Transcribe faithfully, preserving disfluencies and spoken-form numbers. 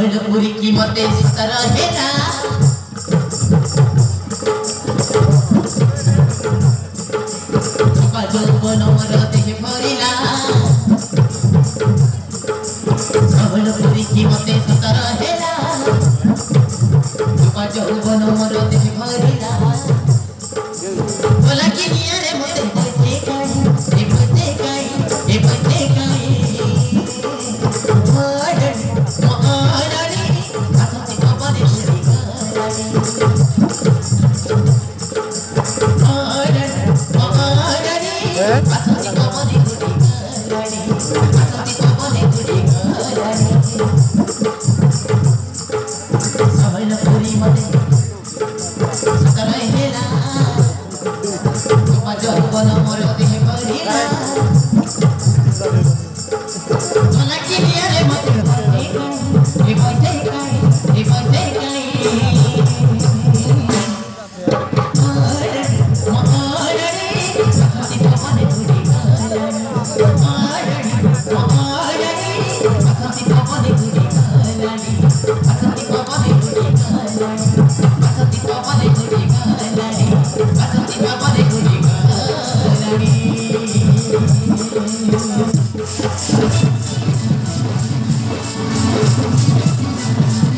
सहलपुरी की मते सतर हेला तुका जौवन मोर देह भरिला सहलपुरी की मते सतर हेला तुका जौवन मोर देह भरिला बोला कि निया रे मते पैसे काई ए पैसे काई ए पैसे काई मॉडर्न मॉडर्न असंति कबरे श्री करानी मॉडर्न मॉडर्न असंति कबरे गुडी करानी असंति कबरे गुडी करानी सहलपुरी मते सतर हेला जौवन मोर देह भरिला बोला कि निया रे मते पैसे काई ए पैसे काई ए पैसे काई मॉडर्न मॉडर्न असंति कबरे गुडी करानी मॉडर्न मॉडर्न असंति कबरे गुडी करानी असंति कबरे गुडी करानी असंति कबरे गुडी करानी असंति कबरे गुडी करानी